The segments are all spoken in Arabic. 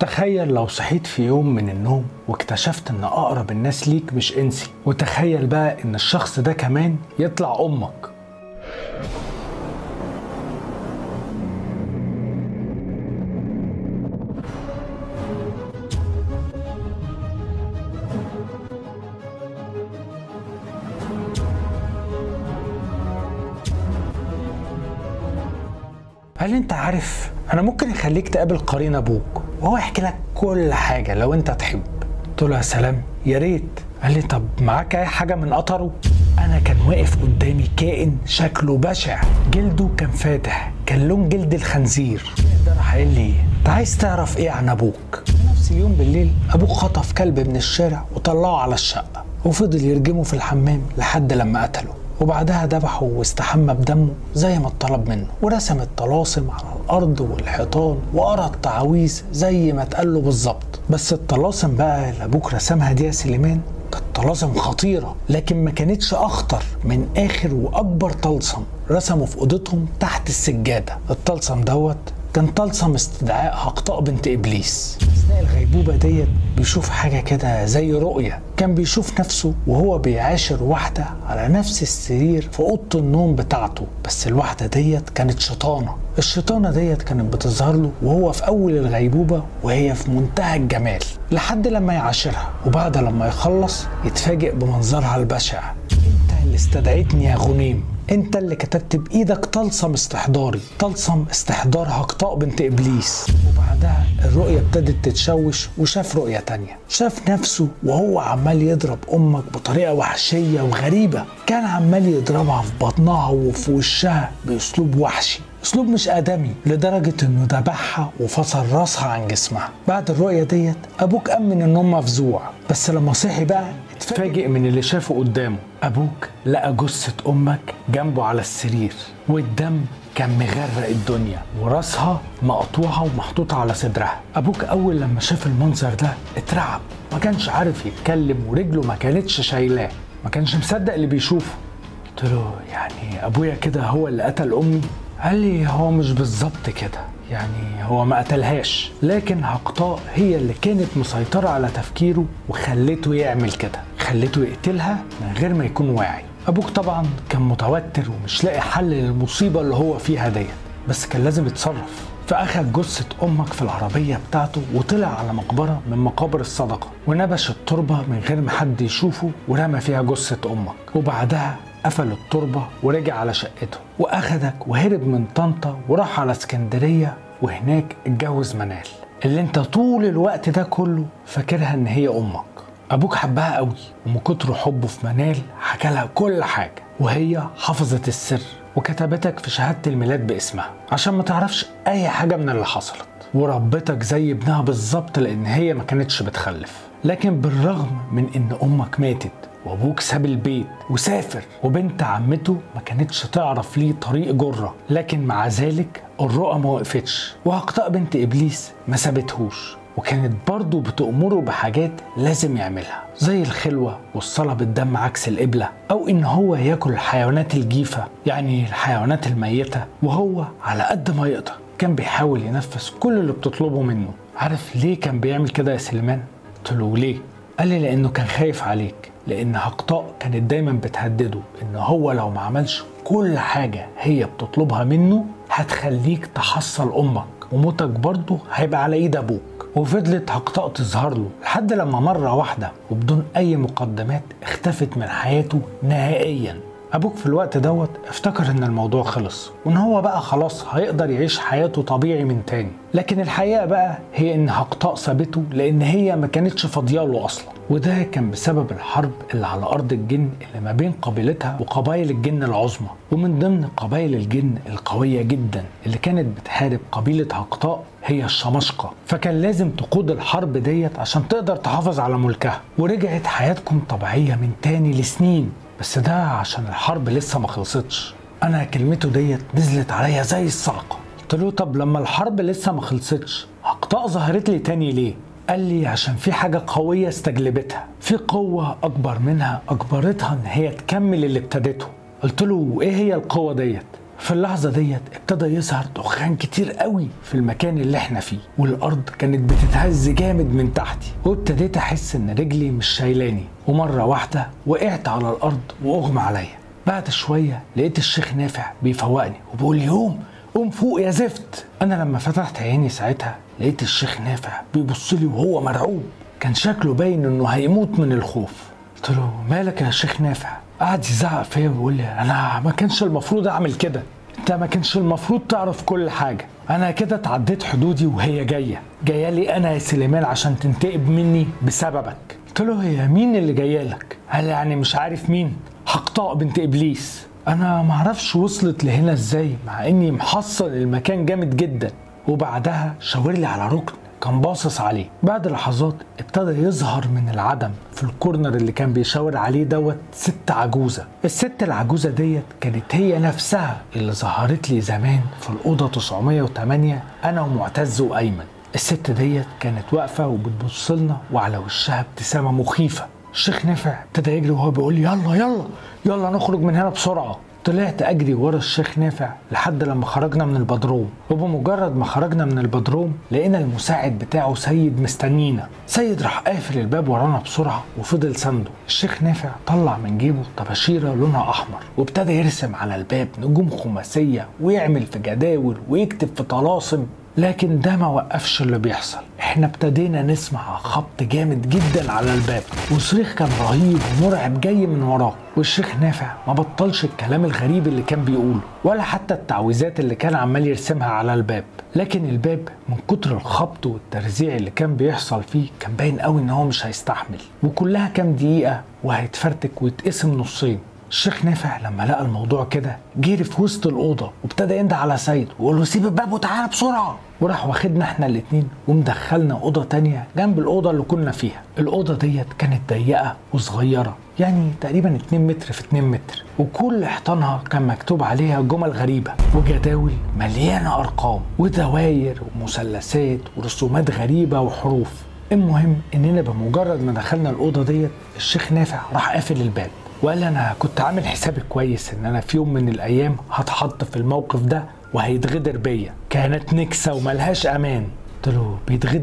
تخيل لو صحيت في يوم من النوم واكتشفت ان اقرب الناس ليك مش انسي، وتخيل بقى ان الشخص ده كمان يطلع امك. هل انت عارف انا ممكن اخليك تقابل قرين ابوك وهو يحكي لك كل حاجة لو انت تحب؟ قلت له يا سلام يا ريت. قال لي طب معاك اي حاجة من قطره؟ انا كان واقف قدامي كائن شكله بشع، جلده كان فاتح، كان لون جلد الخنزير. ده راح قال لي انت عايز تعرف ايه عن ابوك؟ في نفس اليوم بالليل ابوك خطف كلب من الشارع وطلعه على الشقة وفضل يرجمه في الحمام لحد لما قتله، وبعدها ذبحه واستحمى بدمه زي ما اتطلب منه، ورسم الطلاسم على الارض والحيطان وقرا التعاويذ زي ما اتقال له بالظبط. بس الطلاسم بقى اللي ابوك رسمها دي يا سليمان كانت طلاسم خطيره، لكن ما كانتش اخطر من اخر واكبر طلسم رسمه في اوضتهم تحت السجاده. الطلسم دوت كان طلسم استدعاء هقطاء بنت ابليس. اثناء الغيبوبه ديت بيشوف حاجه كده زي رؤيه، كان بيشوف نفسه وهو بيعاشر واحده على نفس السرير في اوضه النوم بتاعته، بس الواحده ديت كانت شيطانه. الشيطانه ديت كانت بتظهر له وهو في اول الغيبوبه وهي في منتهى الجمال لحد لما يعاشرها، وبعد لما يخلص يتفاجئ بمنظرها البشع. انت اللي استدعيتني يا غنيم، انت اللي كتبت بايدك طلسم استحضاري، طلسم استحضار هقطاء بنت ابليس. وبعدها الرؤية ابتدت تتشوش وشاف رؤية تانية، شاف نفسه وهو عمال يضرب امك بطريقة وحشية وغريبة، كان عمال يضربها في بطنها وفي وشها باسلوب وحشي، اسلوب مش ادمي، لدرجة انه ذبحها وفصل راسها عن جسمها. بعد الرؤية ديت ابوك قام من النوم مفزوع، بس لما صحي بقى اتفاجئ من اللي شافه قدامه. ابوك لقى جثة امك جنبه على السرير، والدم كان مغرق الدنيا، وراسها مقطوعة ومحطوطة على صدرها. ابوك اول لما شاف المنظر ده اترعب، ما كانش عارف يتكلم ورجله ما كانتش شايلاه، ما كانش مصدق اللي بيشوفه. قلت له يعني ابويا كده هو اللي قتل امي؟ قال لي هو مش بالظبط كده، يعني هو ما قتلهاش، لكن هقطاء هي اللي كانت مسيطرة على تفكيره وخلته يعمل كده، خلته يقتلها من غير ما يكون واعي. ابوك طبعا كان متوتر ومش لاقي حل للمصيبة اللي هو فيها ديت، بس كان لازم يتصرف. فأخد جثة أمك في العربية بتاعته وطلع على مقبرة من مقابر الصدقة، ونبش التربة من غير ما حد يشوفه ورمى فيها جثة أمك، وبعدها قفل التربة ورجع على شقته، وأخدك وهرب من طنطا وراح على اسكندرية، وهناك اتجوز منال اللي انت طول الوقت ده كله فاكرها ان هي أمك. أبوك حبها قوي، ومن كتر حبه في منال حكى لها كل حاجة، وهي حفظت السر وكتبتك في شهادة الميلاد باسمها عشان ما تعرفش أي حاجة من اللي حصلت، وربتك زي ابنها بالظبط لأن هي ما كانتش بتخلف. لكن بالرغم من إن أمك ماتت وأبوك ساب البيت وسافر، وبنت عمته ما كانتش تعرف ليه طريق جرة، لكن مع ذلك الرؤى ما وقفتش، وهقطاء بنت إبليس ما سابتهوش، وكانت برضه بتأمره بحاجات لازم يعملها زي الخلوة والصلاة بالدم عكس القبلة، أو إن هو ياكل الحيوانات الجيفة يعني الحيوانات الميتة، وهو على قد ما يقدر كان بيحاول ينفذ كل اللي بتطلبه منه. عارف ليه كان بيعمل كده يا سليمان؟ قلت له ليه؟ قال لي لأنه كان خايف عليك، لأن هقطاء كانت دايما بتهدده إن هو لو ما عملش كل حاجة هي بتطلبها منه هتخليك تحصل أمك، وموتك برضه هيبقى على إيد أبوك. وفضلت هقطاء تظهر له لحد لما مرة واحدة وبدون أي مقدمات اختفت من حياته نهائيا. أبوك في الوقت دوت افتكر إن الموضوع خلص وإن هو بقى خلاص هيقدر يعيش حياته طبيعي من تاني، لكن الحقيقة بقى هي إن هقطاء سابته لأن هي ما كانتش فاضياله أصلا، وده كان بسبب الحرب اللي على أرض الجن اللي ما بين قبيلتها وقبائل الجن العظمى، ومن ضمن قبائل الجن القوية جدا اللي كانت بتحارب قبيلة هقطاء هي الشمشقة، فكان لازم تقود الحرب ديت عشان تقدر تحافظ على ملكها. ورجعت حياتكم طبيعية من تاني لسنين، بس ده عشان الحرب لسه ما خلصتش. أنا كلمته ديت نزلت عليا زي الصعقة. قلت له طب لما الحرب لسه ما خلصتش هقطاء ظهرت لي تاني ليه؟ قال لي عشان في حاجة قوية استجلبتها، في قوة أكبر منها أجبرتها إن هي تكمل اللي ابتدته. قلت له إيه هي القوة ديت؟ في اللحظة ديت ابتدى يظهر دخان كتير قوي في المكان اللي احنا فيه، والارض كانت بتتهز جامد من تحتي، وابتديت احس ان رجلي مش شايلاني، ومرة واحدة وقعت على الارض واغمى عليا. بعد شوية لقيت الشيخ نافع بيفوقني وبيقول لي قوم فوق يا زفت. انا لما فتحت عيني ساعتها لقيت الشيخ نافع بيبص لي وهو مرعوب، كان شكله باين انه هيموت من الخوف. قلت له مالك يا شيخ نافع؟ قعد يزعق فيا ويقول لي انا ما كانش المفروض اعمل كده، انت ما كانش المفروض تعرف كل حاجه، انا كده اتعديت حدودي وهي جايه لي انا يا سليمان عشان تنتقم مني بسببك. قلت له هي مين اللي جايه لك؟ قال يعني مش عارف مين؟ حقطاء بنت ابليس. انا ما اعرفش وصلت لهنا ازاي مع اني محصل المكان جامد جدا. وبعدها شاور لي على ركن كان باصص عليه. بعد لحظات ابتدى يظهر من العدم في الكورنر اللي كان بيشاور عليه دوت ست عجوزة. الست العجوزة ديت كانت هي نفسها اللي ظهرت لي زمان في الأوضة 908 أنا ومعتز وأيمن. الست ديت كانت واقفة وبتبص لنا وعلى وشها ابتسامة مخيفة. الشيخ نافع ابتدى يجري وهو بيقول لي يلا نخرج من هنا بسرعة. طلعت اجري ورا الشيخ نافع لحد لما خرجنا من البدروم، وبمجرد ما خرجنا من البدروم لقينا المساعد بتاعه سيد مستنينا. سيد راح قافل الباب ورانا بسرعه وفضل سنده. الشيخ نافع طلع من جيبه طباشيره لونها احمر وابتدى يرسم على الباب نجوم خماسيه ويعمل في جداول ويكتب في طلاسم، لكن ده ما وقفش اللي بيحصل. احنا ابتدينا نسمع خبط جامد جدا على الباب وصريخ كان رهيب ومرعب جاي من وراه، والشيخ نافع ما بطلش الكلام الغريب اللي كان بيقوله ولا حتى التعويذات اللي كان عمال يرسمها على الباب. لكن الباب من كتر الخبط والترزيع اللي كان بيحصل فيه كان باين قوي ان هو مش هيستحمل، وكلها كام دقيقة وهيتفرتك ويتقسم نصين. الشيخ نافع لما لقى الموضوع كده جري في وسط الأوضة وابتدى ينده على سيد ويقول له سيب الباب وتعالى بسرعة، وراح واخدنا احنا الاتنين ومدخلنا أوضة تانية جنب الأوضة اللي كنا فيها. الأوضة ديت كانت ضيقة وصغيرة، يعني تقريبا 2 متر في 2 متر، وكل حيطانها كان مكتوب عليها جمل غريبة وجداول مليانة أرقام ودواير ومثلثات ورسومات غريبة وحروف. المهم اننا بمجرد ما دخلنا الأوضة ديت الشيخ نافع راح قافل الباب وقال لي انا كنت عامل حسابي كويس ان انا في يوم من الايام هتحط في الموقف ده وهيتغدر بيا، كانت نكسه وملهاش امان. قلت له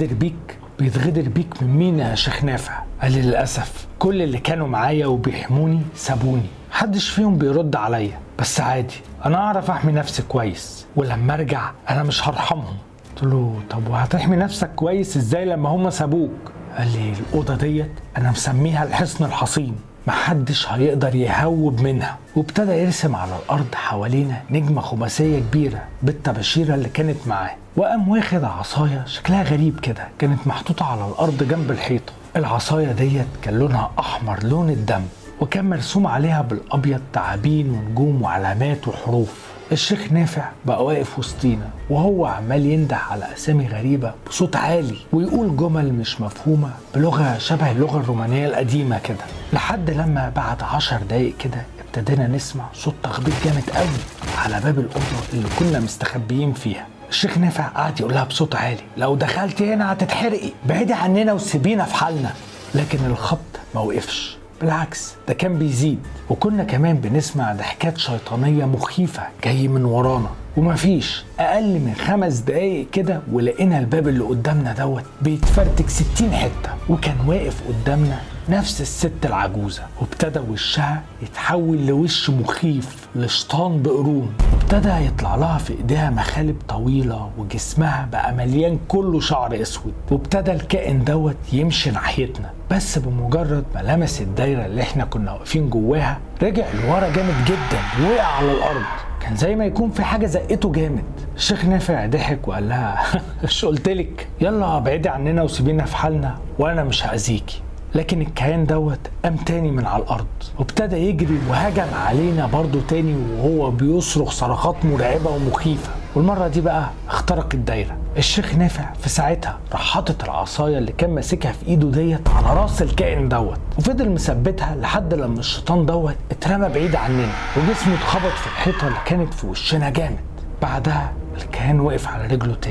بيتغدر بيك من مين يا شيخ نافع؟ قال لي للاسف كل اللي كانوا معايا وبيحموني سابوني، محدش فيهم بيرد عليا، بس عادي انا اعرف احمي نفسي كويس ولما ارجع انا مش هرحمهم. قلت له طب وهتحمي نفسك كويس ازاي لما هم سابوك؟ قال لي الاوضه ديت انا مسميها الحصن الحصين، محدش هيقدر يهوب منها. وابتدى يرسم على الارض حوالينا نجمة خماسية كبيرة بالطباشيرة اللي كانت معاه، وقام واخد عصاية شكلها غريب كده كانت محطوطة على الارض جنب الحيطة. العصاية ديت كان لونها احمر لون الدم، وكان مرسوم عليها بالابيض تعابين ونجوم وعلامات وحروف. الشيخ نافع بقى واقف وسطينا وهو عمال ينده على أسامي غريبة بصوت عالي ويقول جمل مش مفهومة بلغة شبه اللغة الرومانية القديمة كده، لحد لما بعد 10 دقايق كده ابتدينا نسمع صوت تخبيط جامد قوي على باب الأوضة اللي كنا مستخبيين فيها. الشيخ نافع قعد يقولها بصوت عالي لو دخلتي هنا هتتحرقي، بعيدي عننا وسيبينا في حالنا. لكن الخبط ما وقفش، بالعكس ده كان بيزيد، وكنا كمان بنسمع ضحكات شيطانية مخيفة جاي من ورانا. ومفيش أقل من 5 دقايق كده ولقينا الباب اللي قدامنا دوت بيتفرتك 60 حتة، وكان واقف قدامنا نفس الست العجوزة، وابتدى وشها يتحول لوش مخيف لشيطان بقرون، وابتدى يطلع لها في ايديها مخالب طويلة وجسمها بقى مليان كله شعر اسود، وابتدى الكائن دوت يمشي ناحيتنا، بس بمجرد ما لمس الدايرة اللي احنا كنا واقفين جواها رجع لورا جامد جدا ووقع على الارض، كان زي ما يكون في حاجة زقته جامد. الشيخ نافع ضحك وقال لها ايش قلتلك، يلا بعيدي عننا وسيبينا في حالنا وانا مش هأذيكي. لكن الكيان دوت قام تاني من على الارض وابتدى يجري وهجم علينا برضو تاني وهو بيصرخ صرخات مرعبة ومخيفة، والمرة دي بقى اخترق الدايرة. الشيخ نافع في ساعتها راح حاطط العصاية اللي كان ماسكها في ايده ديت على راس الكائن دوت وفضل مثبتها لحد لما الشيطان دوت اترمى بعيد عننا وجسمه اتخبط في الحيطة اللي كانت في وشنا جامد. بعدها الكيان وقف على رجله تاني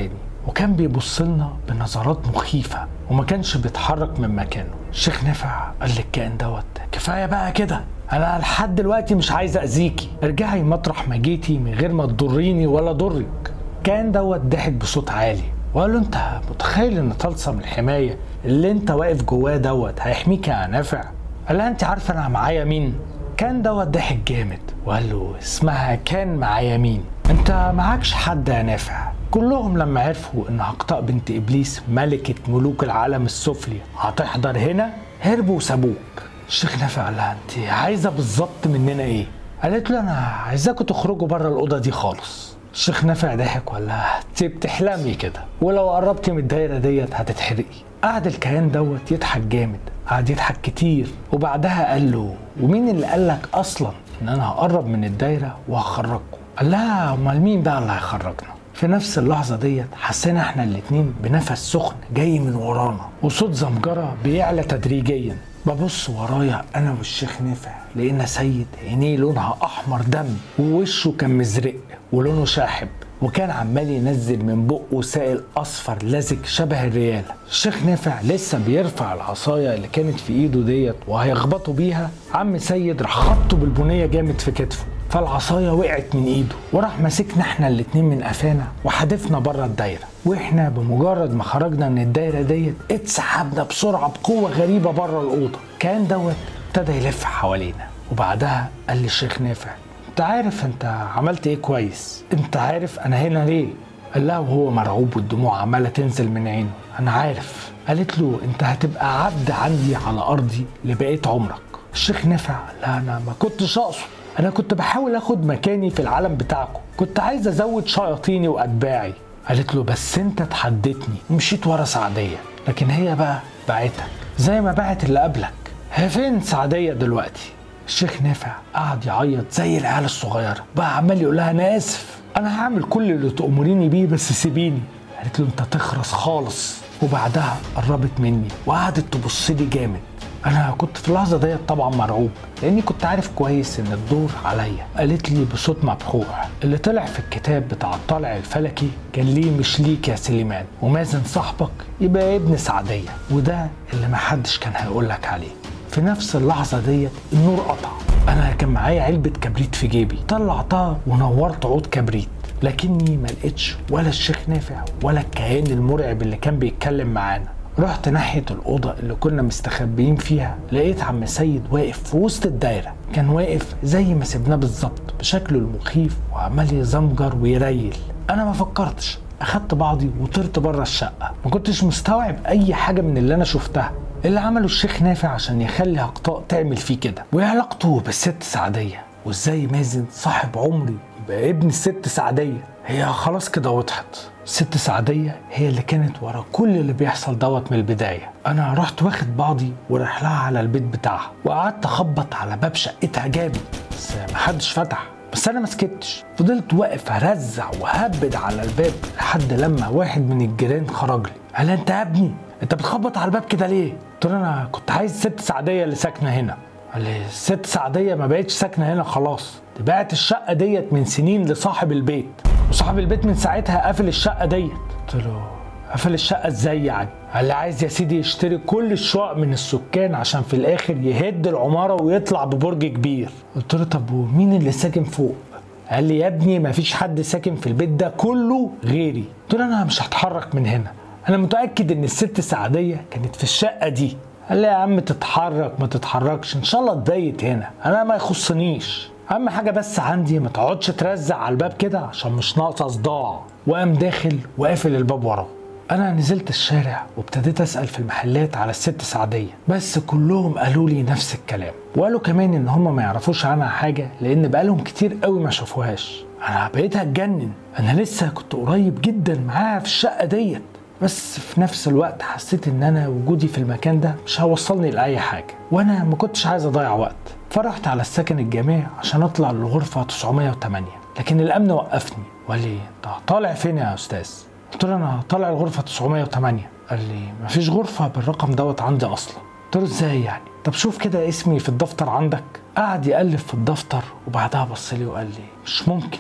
وكان بيبص لنا بنظرات مخيفة وما كانش بيتحرك من مكانه. الشيخ نافع قال للكائن دوت: كفاية بقى كده، أنا لحد دلوقتي مش عايز أذيكي، ارجعي مطرح ما جيتي من غير ما تضريني ولا ضرك. الكائن دوت ضحك بصوت عالي وقال له: أنت متخيل إن طلسم الحماية اللي أنت واقف جواه دوت هيحميك يا نافع؟ قال لها: أنت عارفة أنا معايا مين؟ كان دوت ضحك جامد وقال له: اسمها كان معايا مين؟ أنت معاكش حد يا نافع. كلهم لما عرفوا ان هقطاء بنت ابليس ملكة ملوك العالم السفلي هتحضر هنا هربوا وسابوك. الشيخ نافع قال لها: انت عايزة بالظبط مننا ايه؟ قالت له: انا عايزاكوا تخرجوا بره الأوضة دي خالص. الشيخ نافع ضحك وقال لها: انت بتحلمي كده، ولو قربتي من الدايرة ديت هتتحرقي. قعد الكيان دوت يضحك جامد، قعد يضحك كتير، وبعدها قال له: ومين اللي قالك اصلا ان انا هقرب من الدايرة وهخرجكم؟ قال لها: امال مين بقى اللي هيخرجنا؟ في نفس اللحظة ديت حسينا احنا الاتنين بنفس سخن جاي من ورانا وصوت زمجرة بيعلى تدريجيا. ببص ورايا انا والشيخ نافع لقينا سيد عينيه لونها احمر دم ووشه كان مزرق ولونه شاحب، وكان عمال ينزل من بقه سائل اصفر لزج شبه الريالة. الشيخ نافع لسه بيرفع العصاية اللي كانت في ايده ديت وهيخبطوا بيها، عم سيد راح خبطه بالبنية جامد في كتفه، فالعصاية وقعت من ايده وراح ماسكنا احنا الاتنين من قفانا وحدفنا بره الدايرة. واحنا بمجرد ما خرجنا من الدايرة ديت اتسحبنا بسرعة بقوة غريبة بره الأوضة. كان دوت ابتدى يلف حوالينا، وبعدها قال لي الشيخ نافع: انت عارف انت عملت ايه كويس؟ انت عارف انا هنا ليه؟ قال لها وهو مرعوب والدموع عمالة تنزل من عينه: انا عارف. قالت له: انت هتبقى عبد عندي على ارضي لبقية عمرك. الشيخ نافع قال لها: انا ما كنتش اقصد، انا كنت بحاول اخد مكاني في العالم بتاعكم، كنت عايز ازود شياطيني واتباعي. قالت له: بس انت اتحدتني ومشيت ورا سعدية، لكن هي بقى باعتك زي ما باعت اللي قبلك. هي فين سعدية دلوقتي؟ الشيخ نافع قعد يعيط زي العيال الصغيرة، بقى عمال يقول لها: انا اسف، انا هعمل كل اللي تأمريني بيه بس سيبيني. قالت له: انت تخرس خالص. وبعدها قربت مني وقعدت تبص لي جامد. انا كنت في اللحظه ديت طبعا مرعوب لاني كنت عارف كويس ان الدور عليا. قالت لي بصوت مبحوح: اللي طلع في الكتاب بتاع الطالع الفلكي كان ليه مش ليك يا سليمان، ومازن صاحبك يبقى ابن سعديه، وده اللي محدش كان هيقولك عليه. في نفس اللحظه ديت النور قطع. انا كان معايا علبه كبريت في جيبي، طلعتها ونورت عود كبريت، لكني ما لقيتش ولا الشيخ نافع ولا الكيان المرعب اللي كان بيتكلم معانا. رحت ناحية الأوضة اللي كنا مستخبيين فيها، لقيت عم سيد واقف في وسط الدايرة، كان واقف زي ما سيبناه بالظبط بشكله المخيف وعمال يزمجر ويريل. أنا ما فكرتش، أخدت بعضي وطرت بره الشقة. ما كنتش مستوعب أي حاجة من اللي أنا شفتها. اللي عمله الشيخ نافع عشان يخلي هقطاء تعمل فيه كده، وإيه علاقته بالست سعدية؟ وإزاي مازن صاحب عمري يبقى ابن الست سعدية؟ هي خلاص كده وضحت، الست سعدية هي اللي كانت ورا كل اللي بيحصل دوت من البداية. أنا رحت واخد بعضي ورايح لها على البيت بتاعها، وقعدت أخبط على باب شقتها جامد بس محدش فتح. بس أنا مسكتش، فضلت واقف أرزع وهبد على الباب لحد لما واحد من الجيران خرج لي. قال: أنت يا ابني أنت بتخبط على الباب كده ليه؟ قلت له: أنا كنت عايز الست سعدية اللي ساكنة هنا. قال لي: الست سعدية ما بقتش ساكنة هنا خلاص، دي بعت الشقة ديت من سنين لصاحب البيت، وصاحب البيت من ساعتها قافل الشقة ديت. قلت له: قافل الشقة ازاي يعني؟ قال لي: عايز يا سيدي يشتري كل الشقق من السكان عشان في الاخر يهد العمارة ويطلع ببرج كبير. قلت له: طب ومين اللي ساكن فوق؟ قال لي: يا ابني مفيش حد ساكن في البيت ده كله غيري. قلت له: انا مش هتحرك من هنا، انا متأكد ان الست سعدية كانت في الشقة دي. قال لي: يا عم تتحرك ما تتحركش ان شاء الله تبيت هنا، انا ما يخصنيش، اهم حاجه بس عندي ما تقعدش ترزع على الباب كده عشان مش ناقصه صداع. وقام داخل وقافل الباب وراه. انا نزلت الشارع وابتديت اسال في المحلات على الست سعديه، بس كلهم قالوا لي نفس الكلام، وقالوا كمان ان هم ما يعرفوش عنها حاجه لان بقالهم كتير قوي ما شافوهاش. انا بقيت هتجنن، انا لسه كنت قريب جدا معاها في الشقه ديت، بس في نفس الوقت حسيت ان انا وجودي في المكان ده مش هيوصلني لاي حاجه، وانا ما كنتش عايز اضيع وقت. فرحت على السكن الجامعي عشان اطلع للغرفه 908، لكن الامن وقفني وقال لي: انت طالع فين يا استاذ؟ قلت له: انا طالع الغرفه 908. قال لي: مفيش غرفه بالرقم دوت عندي اصلا. قلت له: ازاي يعني؟ طب شوف كده اسمي في الدفتر عندك. قعد يقلب في الدفتر وبعدها بص لي وقال لي: مش ممكن.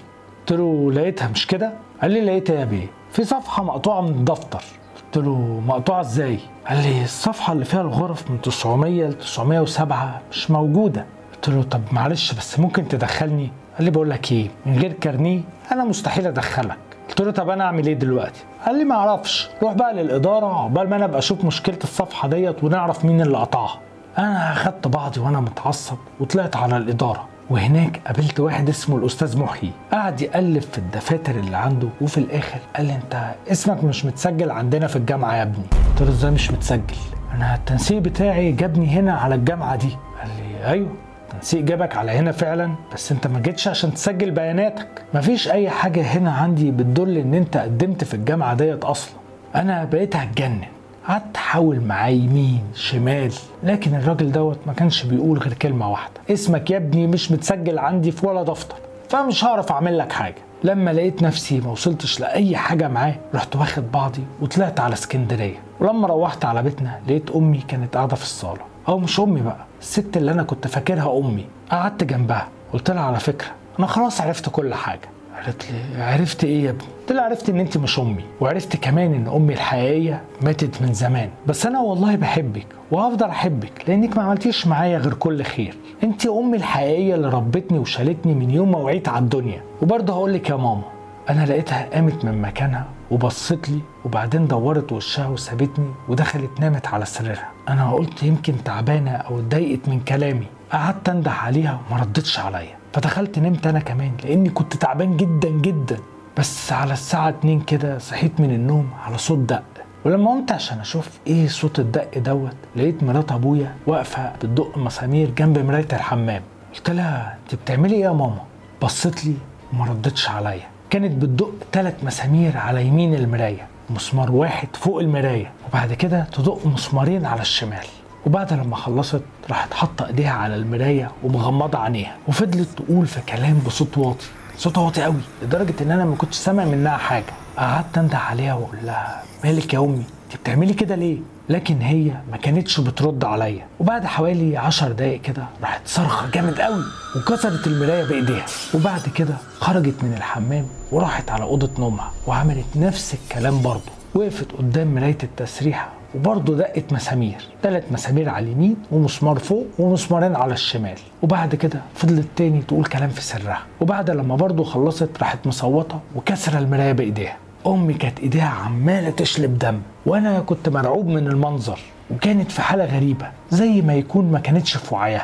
قلت له لقيتها مش كده؟ قال لي لقيتها يا بيه، في صفحة مقطوعة من الدفتر. قلت له مقطوعة ازاي؟ قال لي الصفحة اللي فيها الغرف من 900 ل 907 مش موجودة. قلت له طب معلش بس ممكن تدخلني؟ قال لي بقول لك ايه، من غير كارنيه انا مستحيل ادخلك. قلت له طب انا اعمل ايه دلوقتي؟ قال لي ما اعرفش، روح بقى للاداره عقبال ما انا ابقى اشوف مشكله الصفحه ديت ونعرف مين اللي قطعها. انا اخدت بعضي وانا متعصب وطلعت على الاداره، وهناك قابلت واحد اسمه الاستاذ محيي، قعد يقلب في الدفاتر اللي عنده، وفي الاخر قال لي انت اسمك مش متسجل عندنا في الجامعه يا ابني. قلت له ازاي مش متسجل؟ انا التنسيق بتاعي جابني هنا على الجامعه دي. قال لي ايوه التنسيق جابك على هنا فعلا، بس انت ما جيتش عشان تسجل بياناتك، مفيش اي حاجه هنا عندي بتدل ان انت قدمت في الجامعه ديت اصلا. انا بقيت هتجنن، قعدت احاول معاه يمين شمال، لكن الراجل دوت ما كانش بيقول غير كلمه واحده، اسمك يا ابني مش متسجل عندي في ولا دفتر، فمش هعرف اعمل لك حاجه. لما لقيت نفسي ما وصلتش لاي حاجه معاه، رحت واخد بعضي وطلعت على اسكندريه. ولما روحت على بيتنا لقيت امي كانت قاعده في الصاله، او مش امي بقى، الست اللي انا كنت فاكرها امي. قعدت جنبها قلت لها على فكره انا خلاص عرفت كل حاجه. قالت لي عرفت ايه يا ابني؟ قلت لها عرفت ان انت مش امي، وعرفت كمان ان امي الحقيقيه ماتت من زمان، بس انا والله بحبك وهفضل احبك لانك ما عملتيش معايا غير كل خير. انت امي الحقيقيه اللي ربتني وشالتني من يوم ما وعيت على الدنيا. وبرضه هقول لك يا ماما، انا لقيتها قامت من مكانها وبصت لي، وبعدين دورت وشها وسابتني ودخلت نامت على سريرها. انا قلت يمكن تعبانه او اتضايقت من كلامي، قعدت انده عليها وما ردتش عليا، فدخلت نمت انا كمان لاني كنت تعبان جدا جدا. بس على الساعه 2 كده صحيت من النوم على صوت دق، ولما قمت عشان اشوف ايه صوت الدق دوت، لقيت مرات ابويا واقفه بتدق مسامير جنب مرايه الحمام. قلت لها انت بتعملي ايه يا ماما؟ بصت لي وما ردتش عليا. كانت بتدق 3 مسامير على يمين المرايه، مسمار واحد فوق المرايه، وبعد كده تدق مسمارين على الشمال. وبعد لما خلصت راحت حاطه ايديها على المرايه ومغمضه عينيها، وفضلت تقول في كلام بصوت واطي، صوت واطي قوي لدرجه ان انا ما كنتش سامع منها حاجه. قعدت انده عليها واقول لها مالك يا امي، انت بتعملي كده ليه؟ لكن هي ما كانتش بترد عليا. وبعد حوالي 10 دقايق كده راحت صرخه جامد قوي وكسرت المرايه بايديها، وبعد كده خرجت من الحمام وراحت على اوضه نومها وعملت نفس الكلام برضه. وقفت قدام مرايه التسريحه وبرضه دقت مسامير، 3 مسامير على اليمين ومسمار فوق ومسمارين على الشمال. وبعد كده فضلت تاني تقول كلام في سرها، وبعد لما برضه خلصت راحت مصوته وكسر المرايه بايديها. امي كانت ايديها عماله تشلب دم، وانا كنت مرعوب من المنظر، وكانت في حاله غريبه زي ما يكون ما كانتش في وعيها.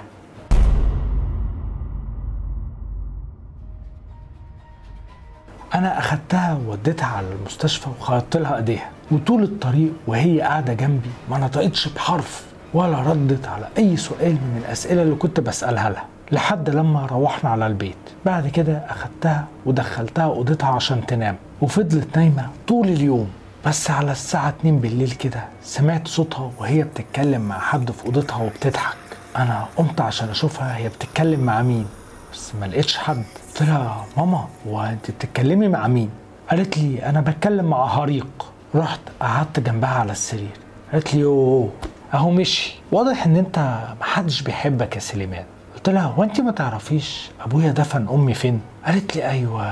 انا اخدتها ووديتها على المستشفى وخيطت لها ايديها، وطول الطريق وهي قاعده جنبي ما نطقتش بحرف ولا ردت على اي سؤال من الاسئله اللي كنت بسالها لها، لحد لما روحنا على البيت. بعد كده اخدتها ودخلتها اوضتها عشان تنام، وفضلت نايمه طول اليوم. بس على الساعه 2 بالليل كده سمعت صوتها وهي بتتكلم مع حد في اوضتها وبتضحك. انا قمت عشان اشوفها هي بتتكلم مع مين، بس ما لقيتش حد. قلت لها ماما هو انت بتتكلمي مع مين؟ قالت لي انا بتكلم مع هريق. رحت قعدت جنبها على السرير، قالت لي اوه اهو مشي، واضح ان انت محدش بيحبك يا سليمان. قلت لها هو انت ما تعرفيش ابويا دفن امي فين؟ قالت لي ايوه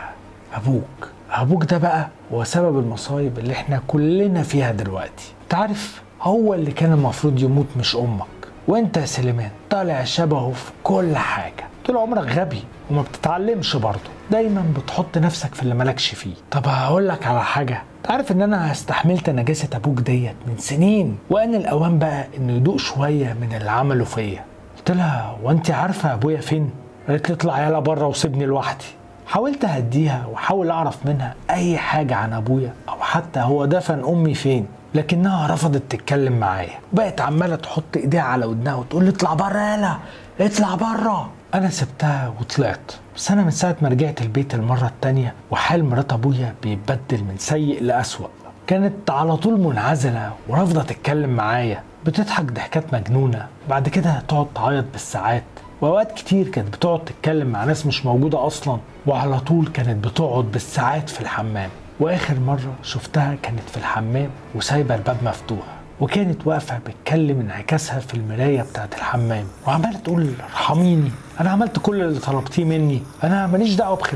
ابوك ده بقى هو سبب المصايب اللي احنا كلنا فيها دلوقتي. تعرف هو اللي كان المفروض يموت مش امك، وانت يا سليمان طالع شبهه في كل حاجه، طول عمرك غبي وما بتتعلمش برضه، دايما بتحط نفسك في اللي مالكش فيه. طب هقول لك على حاجه، تعرف ان انا استحملت نجاسه ابوك ديت من سنين، وان الاوان بقى انه يدوق شويه من اللي عمله فيا. قلت لها وانت عارفه ابويا فين؟ قالت لي اطلع يلا بره وسيبني لوحدي. حاولت اهديها واحاول اعرف منها اي حاجه عن ابويا او حتى هو دفن امي فين، لكنها رفضت تتكلم معايا، وبقت عماله تحط ايديها على ودنها وتقول لي اطلع بره يلا اطلع بره. انا سبتها وطلعت. بس انا من ساعه ما رجعت البيت المره التانيه وحال مرات ابويا بيتبدل من سيء لاسوأ. كانت على طول منعزله ورافضه تتكلم معايا، بتضحك ضحكات مجنونه، بعد كده تقعد تعيط بالساعات، واوقات كتير كانت بتقعد تتكلم مع ناس مش موجوده اصلا، وعلى طول كانت بتقعد بالساعات في الحمام. واخر مره شفتها كانت في الحمام وسايبه الباب مفتوح، وكانت واقفه بتكلم انعكاسها في المرايه بتاعت الحمام وعماله تقول ارحميني، انا عملت كل اللي طلبتيه مني، انا ماليش دعوه بخلوته.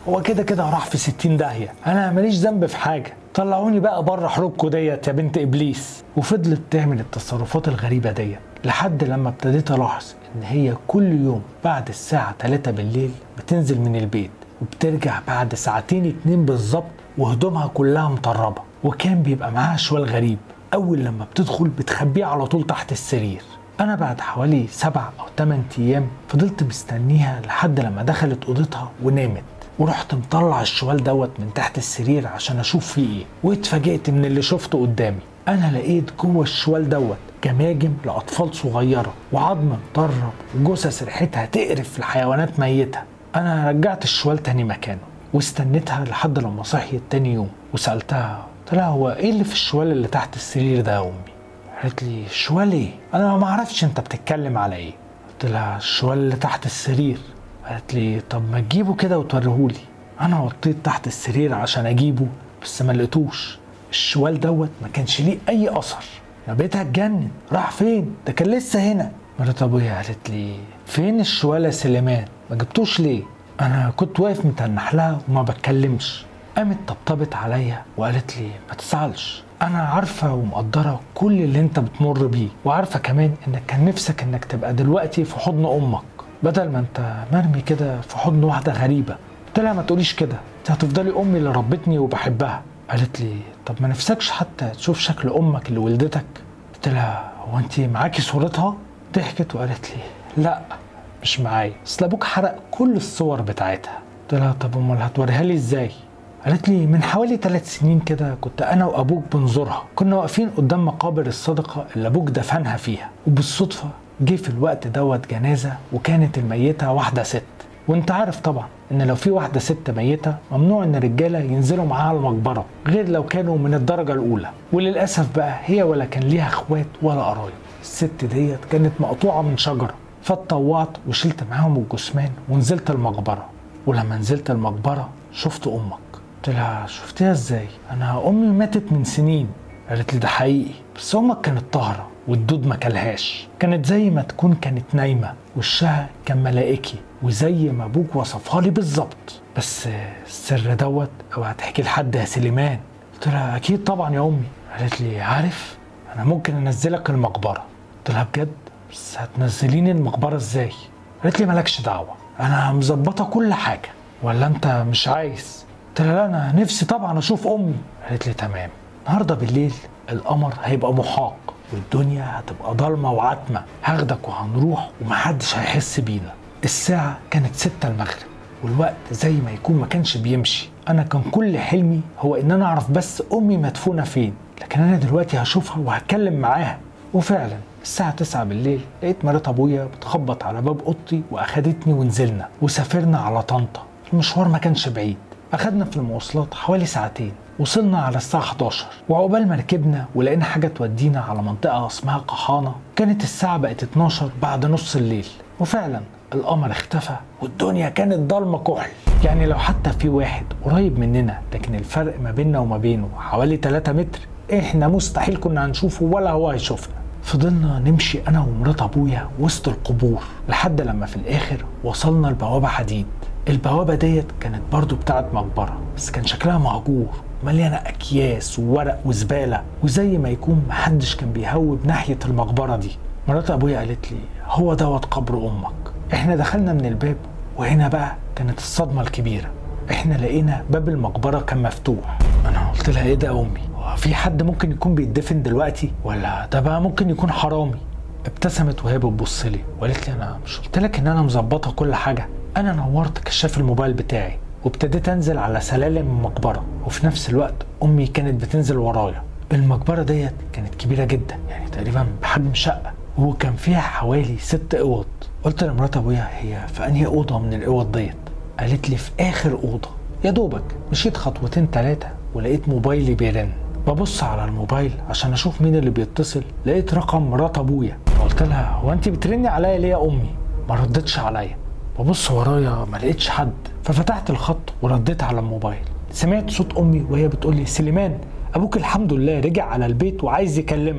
هو كده كده راح في 60 داهية، انا ماليش ذنب في حاجة، طلعوني بقى بره حروبكم ديت يا بنت ابليس. وفضلت تعمل التصرفات الغريبة ديت لحد لما ابتديت الاحظ ان هي كل يوم بعد الساعة 3 بالليل بتنزل من البيت وبترجع بعد ساعتين 2 بالظبط وهدومها كلها مطربة. وكان بيبقى معاها شوال غريب، اول لما بتدخل بتخبيه على طول تحت السرير. انا بعد حوالي 7 أو 8 ايام فضلت مستنيها لحد لما دخلت اوضتها ونامت، ورحت مطلع الشوال دوت من تحت السرير عشان اشوف فيه ايه، واتفاجئت من اللي شفته قدامي. انا لقيت جوه الشوال دوت جماجم لاطفال صغيره وعظم مطرب وجثث ريحتها تقرف لحيوانات ميته. انا رجعت الشوال تاني مكانه واستنيتها لحد لما صحيت تاني يوم وسالتها، قلت لها هو ايه اللي في الشوال اللي تحت السرير ده يا امي؟ قالت لي شوال ايه؟ انا ما اعرفش انت بتتكلم على ايه. قلت لها الشوال اللي تحت السرير. قالت لي طب ما تجيبه كده وتوريهولي. انا وطيت تحت السرير عشان اجيبه بس ما لقيتوش. الشوال دوت ما كانش ليه اي اثر. انا بقيت هتجنن، راح فين؟ ده كان لسه هنا. مرات ابويا قالت لي فين الشوال يا سليمان؟ ما جبتوش ليه؟ انا كنت واقف متنح لها وما بتكلمش. قامت طبطبت عليا وقالت لي ما تزعلش، انا عارفه ومقدره كل اللي انت بتمر بيه، وعارفه كمان انك كان نفسك انك تبقى دلوقتي في حضن امك بدل ما انت مرمي كده في حضن واحده غريبه. قلت لها ما تقوليش كده، انت هتفضلي امي اللي ربتني وبحبها. قالت لي طب ما نفسكش حتى تشوف شكل امك اللي ولدتك؟ قلت لها هو انت معاكي صورتها؟ ضحكت وقالت لي لا مش معايا، اصل ابوك حرق كل الصور بتاعتها. قلت لها طب امال هتوريها لي ازاي؟ قالت لي من حوالي 3 سنين كده كنت انا وابوك بنزورها، كنا واقفين قدام مقابر الصدقه اللي ابوك دفنها فيها، وبالصدفه جه في الوقت دوت جنازه وكانت الميته واحده ست. وانت عارف طبعا ان لو في واحده ست ميته ممنوع ان الرجاله ينزلوا معاها المقبره غير لو كانوا من الدرجه الاولى. وللاسف بقى هي ولا كان ليها اخوات ولا قرايب. الست ديت كانت مقطوعه من شجره، فاتطوعت وشلت معاهم الجثمان ونزلت المقبره. ولما نزلت المقبره شفت امك. قلت لها شفتيها ازاي؟ انا امي ماتت من سنين. قالت لي ده حقيقي، بس امك كانت طاهره والدود ما كلهاش، كانت زي ما تكون كانت نايمه، وشها كان ملائكي وزي ما ابوك وصفها لي بالظبط. بس السر دوت اوعى تحكي لحد يا سليمان. قلت لها اكيد طبعا يا امي. قالت لي عارف انا ممكن انزلك المقبره. قلت لها بجد؟ بس هتنزليني المقبره ازاي؟ قالت لي مالكش دعوه، انا مظبطه كل حاجه، ولا انت مش عايز؟ قلت لها لا انا نفسي طبعا اشوف امي. قالت لي تمام، النهارده بالليل القمر هيبقى محاق والدنيا هتبقى ضلمه وعتمه، هاخدك وهنروح ومحدش هيحس بينا. الساعه كانت 6 المغرب والوقت زي ما يكون ما كانش بيمشي. انا كان كل حلمي هو ان انا اعرف بس امي مدفونه فين، لكن انا دلوقتي هشوفها وهتكلم معاها. وفعلا الساعة 9 بالليل لقيت مرات ابويا بتخبط على باب اوضتي واخدتني ونزلنا وسافرنا على طنطا. المشوار ما كانش بعيد، اخدنا في المواصلات حوالي ساعتين. وصلنا على الساعة 11 وعقبال ما ركبنا ولقينا حاجة تودينا على منطقة اسمها قحانة كانت الساعة بقت 12 بعد نص الليل. وفعلا القمر اختفى والدنيا كانت ضلمة كحل، يعني لو حتى في واحد قريب مننا لكن الفرق ما بيننا وما بينه حوالي 3 متر احنا مستحيل كنا هنشوفه ولا هو هيشوفنا. فضلنا نمشي انا ومرات ابويا وسط القبور لحد لما في الاخر وصلنا لبوابة حديد. البوابة ديت كانت برضو بتاعت مقبرة، بس كان شكلها مهجور مليانة اكياس وورق وزبالة، وزي ما يكون محدش كان بيهوب ناحية المقبرة دي. مرات ابويا قالت لي هو دوت قبر امك. احنا دخلنا من الباب وهنا بقى كانت الصدمة الكبيرة، احنا لقينا باب المقبرة كان مفتوح. انا قلت لها ايه ده يا امي؟ هو في حد ممكن يكون بيتدفن دلوقتي ولا ده بقى ممكن يكون حرامي؟ ابتسمت وهي بتبص لي وقالت لي انا مش قلت لك ان انا مظبطه كل حاجه؟ انا نورت كشاف الموبايل بتاعي وابتديت انزل على سلالم المقبره، وفي نفس الوقت امي كانت بتنزل ورايا. المقبره ديت كانت كبيره جدا، يعني تقريبا بحجم شقه، وكان فيها حوالي 6 اوض. قلت لمرات ابويا هي في انهي اوضه من الاوض ديت؟ قالت لي في اخر اوضه. يا دوبك مشيت 2 3 ولقيت موبايلي بيرن. ببص على الموبايل عشان اشوف مين اللي بيتصل، لقيت رقم مرات ابويا. فقلت لها هو انت بترني عليا ليه يا امي؟ ما ردتش عليا. ببص ورايا ما لقيتش حد، ففتحت الخط ورديت على الموبايل. سمعت صوت امي وهي بتقول لي سليمان ابوك الحمد لله رجع على البيت وعايز يكلمك.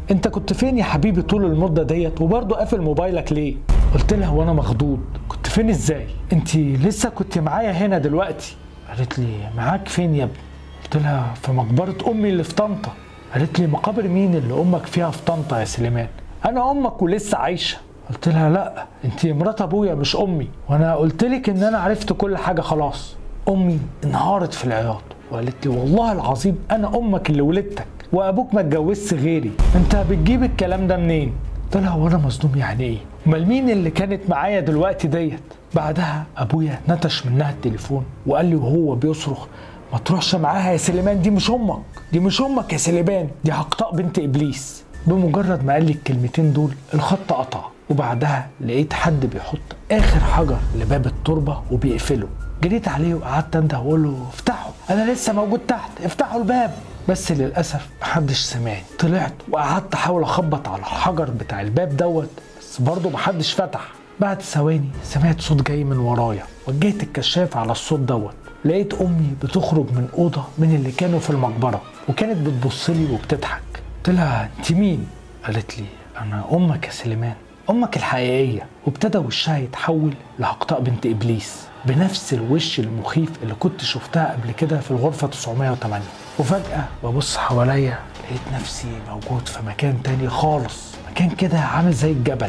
انت كنت فين يا حبيبي طول المده ديت وبرضه قافل موبايلك ليه؟ قلت لها وانا مخضوض كنت فين ازاي؟ انت لسه كنت معايا هنا دلوقتي. قالت لي معاك فين يا ابني؟ قلت لها في مقبره امي اللي في طنطا. قالت لي مقابر مين اللي امك فيها في طنطا يا سليمان؟ انا امك ولسه عايشه. قلت لها لا انت مرات ابويا مش امي، وانا قلت لك ان انا عرفت كل حاجه خلاص. امي انهارت في العياط وقالت لي والله العظيم انا امك اللي ولدتك وابوك ما اتجوزش غيري، انت بتجيب الكلام ده منين؟ قلت لها وانا مصدوم يعني ايه؟ امال مين اللي كانت معايا دلوقتي ديت؟ بعدها ابويا نتش منها التليفون وقال لي وهو بيصرخ ما تروحش معاها يا سليمان، دي مش امك، دي مش امك يا سليمان، دي حقطاء بنت ابليس. بمجرد ما قال لي الكلمتين دول الخط قطع، وبعدها لقيت حد بيحط اخر حجر لباب التربه وبيقفله. جريت عليه وقعدت انده واقول له افتحوا انا لسه موجود تحت، افتحوا الباب. بس للاسف محدش سمعني. طلعت وقعدت احاول اخبط على الحجر بتاع الباب دوت، بس برضه محدش فتح. بعد ثواني سمعت صوت جاي من ورايا، وجهت الكشاف على الصوت دوت، لقيت امي بتخرج من اوضه من اللي كانوا في المقبره، وكانت بتبص لي وبتضحك. قلت لها انت مين؟ قالت لي انا امك يا سليمان، امك الحقيقيه. وابتدى وشها يتحول لحقطاء بنت ابليس بنفس الوش المخيف اللي كنت شفتها قبل كده في الغرفه 908. وفجاه ببص حواليا لقيت نفسي موجود في مكان تاني خالص، مكان كده عامل زي الجبل.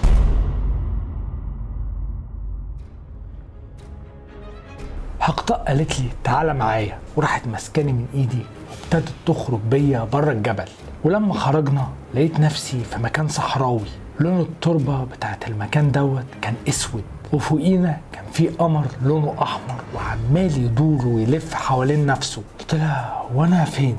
حقطاء قالت لي تعالى معايا، وراحت ماسكاني من ايدي وابتدت تخرج بيا بره الجبل. ولما خرجنا لقيت نفسي في مكان صحراوي، لون التربه بتاعت المكان دوت كان اسود، وفوقينا كان في قمر لونه احمر وعمال يدور ويلف حوالين نفسه. قلت لها وانا فين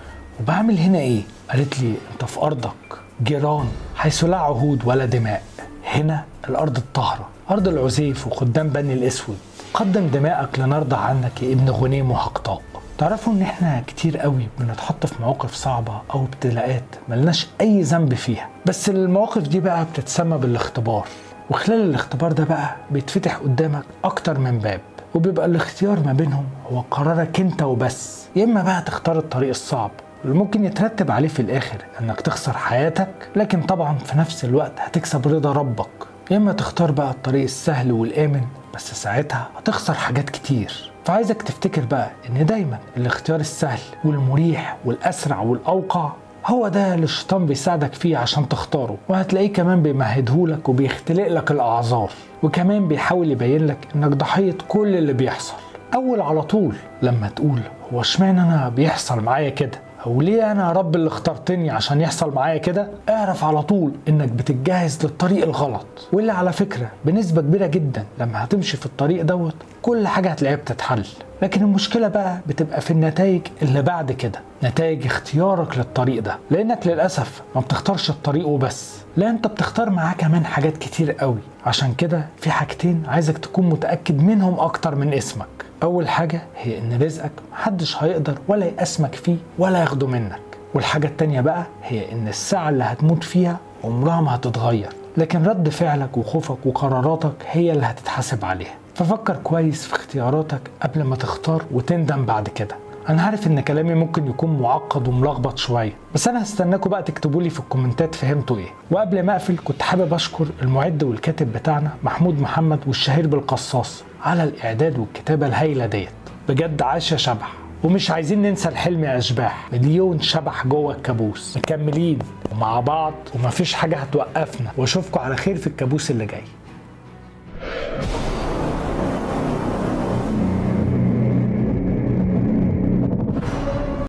وبعمل هنا ايه؟ قالت لي انت في ارضك، جيران حيث لا عهود ولا دماء. هنا الارض الطاهره، ارض العزيف وخدام بني الاسود. قدم دماءك لنرضى عنك يا ابن غنيم وحقطاء. تعرفوا ان احنا كتير قوي بنتحط في مواقف صعبة او ابتلاءات ملناش اي ذنب فيها، بس المواقف دي بقى بتتسمى بالاختبار، وخلال الاختبار ده بقى بيتفتح قدامك اكتر من باب، وبيبقى الاختيار ما بينهم هو قرارك انت وبس. يا اما بقى تختار الطريق الصعب اللي ممكن يترتب عليه في الاخر انك تخسر حياتك، لكن طبعا في نفس الوقت هتكسب رضا ربك. يا اما تختار بقى الطريق السهل والامن، بس ساعتها هتخسر حاجات كتير. فعايزك تفتكر بقى ان دايما الاختيار السهل والمريح والاسرع والاوقع هو ده اللي الشيطان بيساعدك فيه عشان تختاره، وهتلاقيه كمان بيمهدهولك وبيختلق لك الاعذار، وكمان بيحاول يبين لك انك ضحية كل اللي بيحصل. اول على طول لما تقول هو اشمعنى انا بيحصل معايا كده، او ليه انا يا رب اللي اخترتني عشان يحصل معايا كده، اعرف على طول انك بتتجهز للطريق الغلط، واللي على فكرة بنسبة كبيرة جدا لما هتمشي في الطريق دوت كل حاجة هتلاقيها بتتحل. لكن المشكلة بقى بتبقى في النتائج اللي بعد كده، نتائج اختيارك للطريق ده، لانك للأسف ما بتختارش الطريق وبس، لا انت بتختار معاه كمان حاجات كتير قوي. عشان كده في حاجتين عايزك تكون متأكد منهم اكتر من اسمك. اول حاجة هي ان رزقك محدش هيقدر ولا يقسمك فيه ولا ياخده منك، والحاجة التانية بقى هي ان الساعة اللي هتموت فيها عمرها ما هتتغير، لكن رد فعلك وخوفك وقراراتك هي اللي هتتحاسب عليها. ففكر كويس في اختياراتك قبل ما تختار وتندم بعد كده. انا عارف ان كلامي ممكن يكون معقد وملخبط شويه، بس انا هستناكم بقى تكتبوا لي في الكومنتات فهمتوا ايه. وقبل ما اقفل كنت حابب اشكر المعد والكاتب بتاعنا محمود محمد والشهير بالقصاص على الاعداد والكتابه الهايله ديت. بجد عاش يا شبح. ومش عايزين ننسى الحلم يا اشباح، مليون شبح جوه الكابوس، مكملين ومع بعض ومفيش حاجه هتوقفنا، واشوفكم على خير في الكابوس اللي جاي.